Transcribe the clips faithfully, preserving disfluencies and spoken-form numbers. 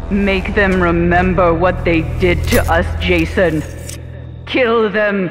Make them remember what they did to us, Jason. Kill them.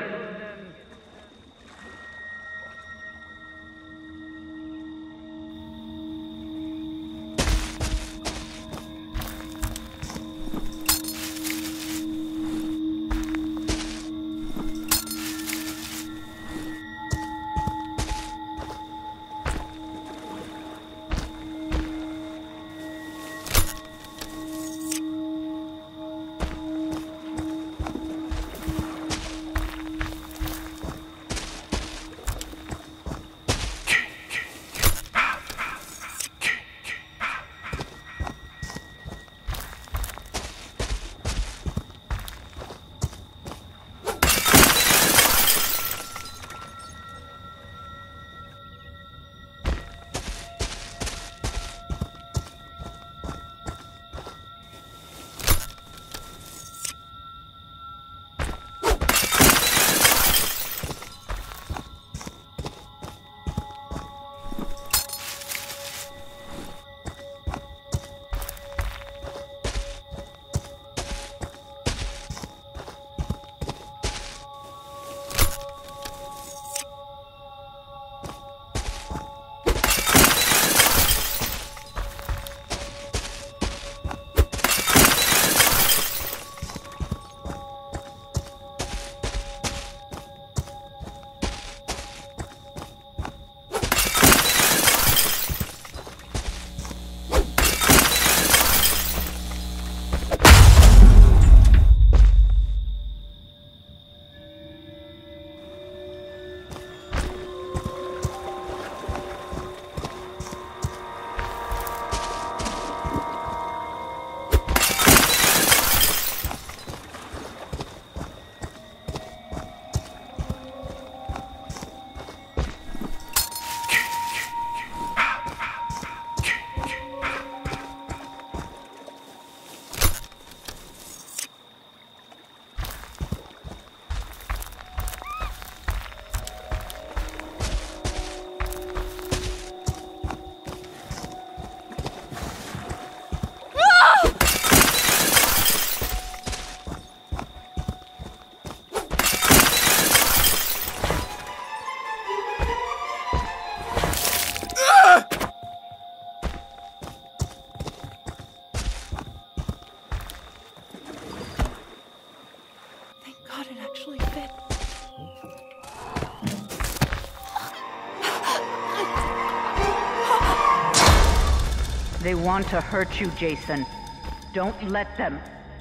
They want to hurt you, Jason. Don't let them.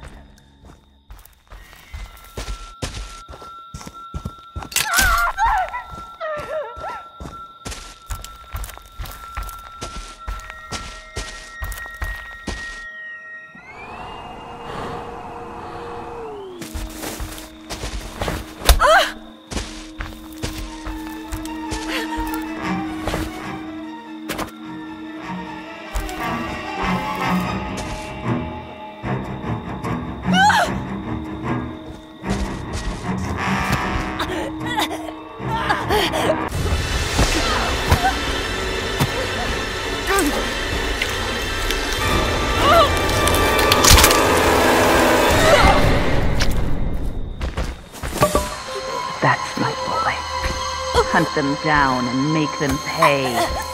That's my boy. Hunt them down and make them pay.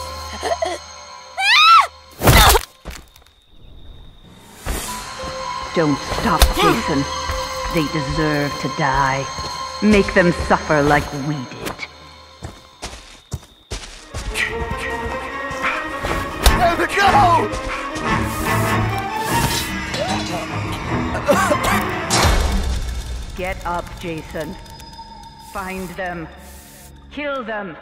Don't stop, Jason. They deserve to die. Make them suffer like we did. Let it go! Get up, Jason. Find them. Kill them.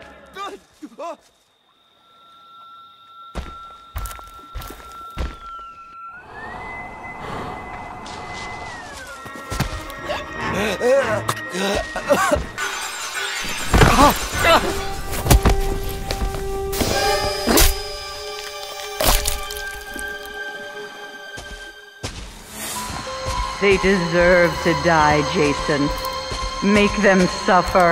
They deserve to die, Jason. Make them suffer.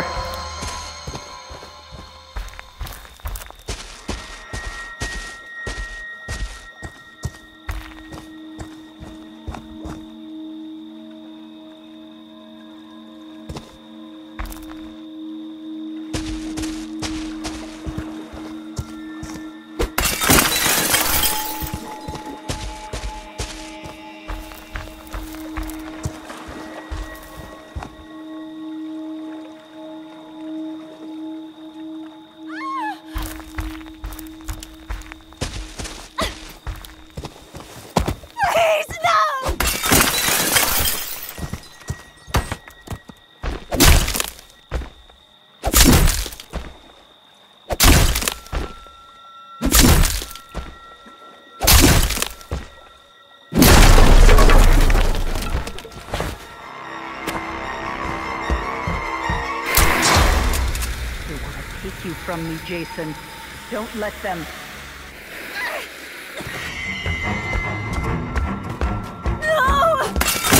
from me, Jason. Don't let them... No!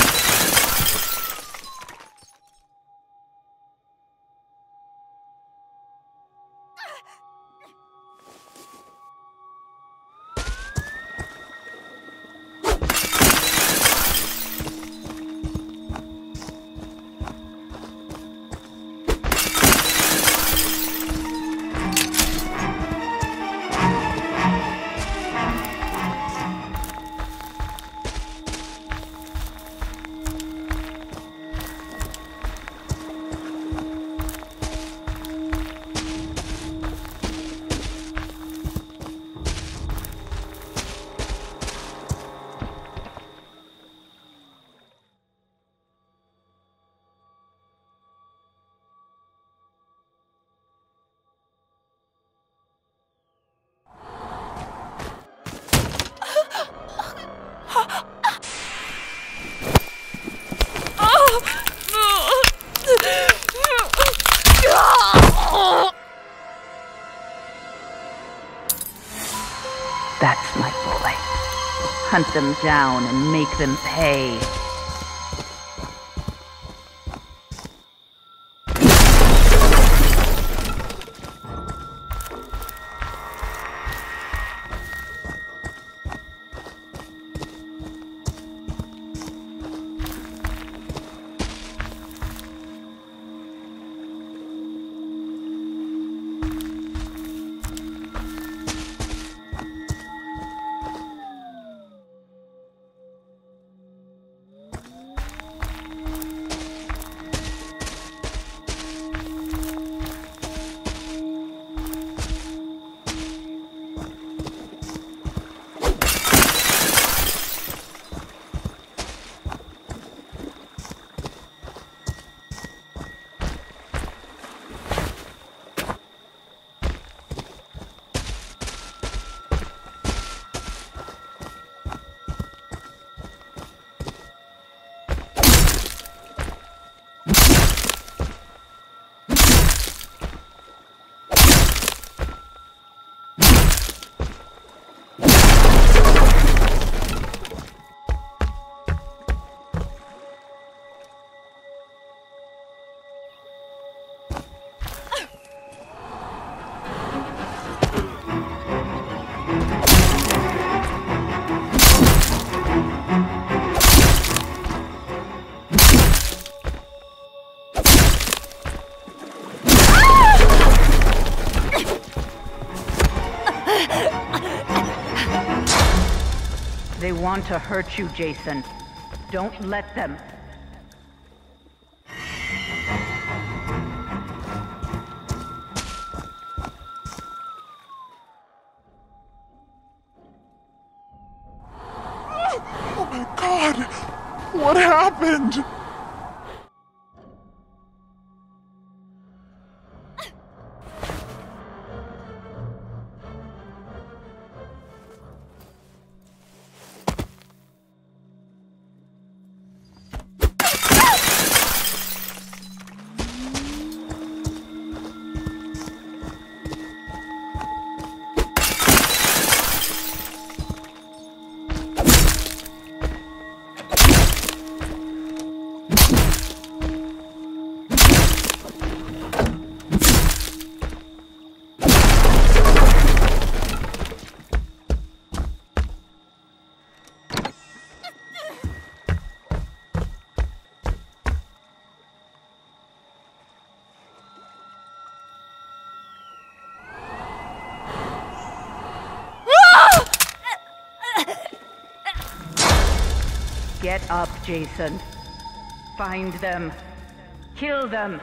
That's my boy. Hunt them down and make them pay. They want to hurt you, Jason. Don't let them. Oh my God! What happened? Get up, Jason. Find them. Kill them.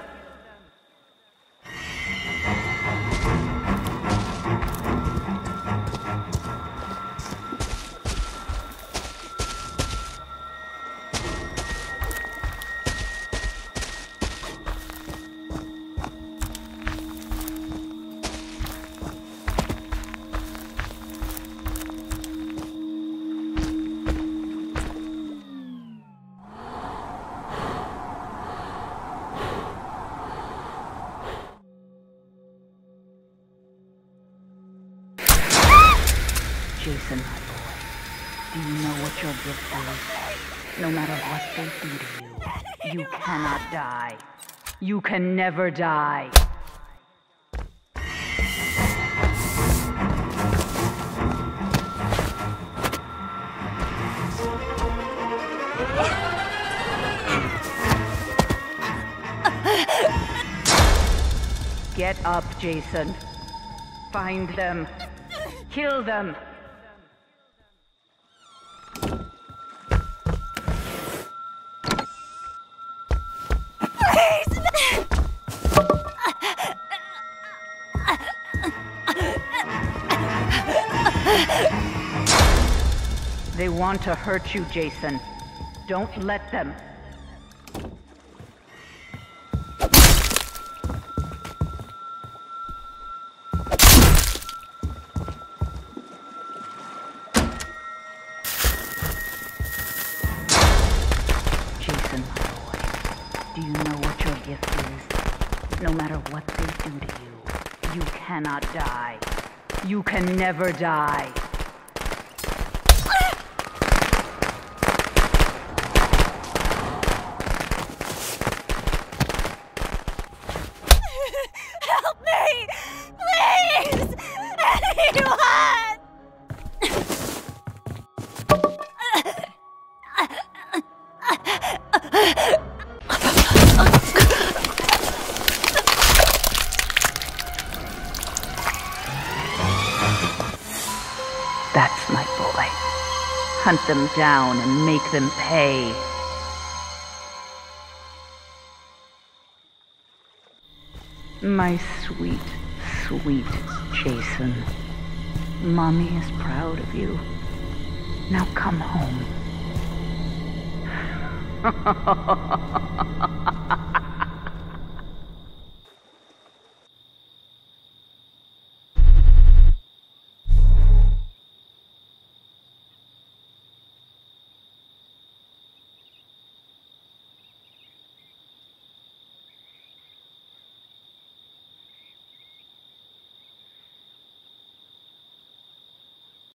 Jason, my boy, do you know what your gift is? No matter what they do to you, you cannot die. You can never die. Get up, Jason. Find them. Kill them. Please! They want to hurt you, Jason. Don't let them. Jason, my boy, do you know what your gift is? No matter what they do to you, you cannot die. You can never die. Help me! Please! Anyone! That's my boy. Hunt them down and make them pay. My sweet, sweet Jason. Mommy is proud of you. Now come home.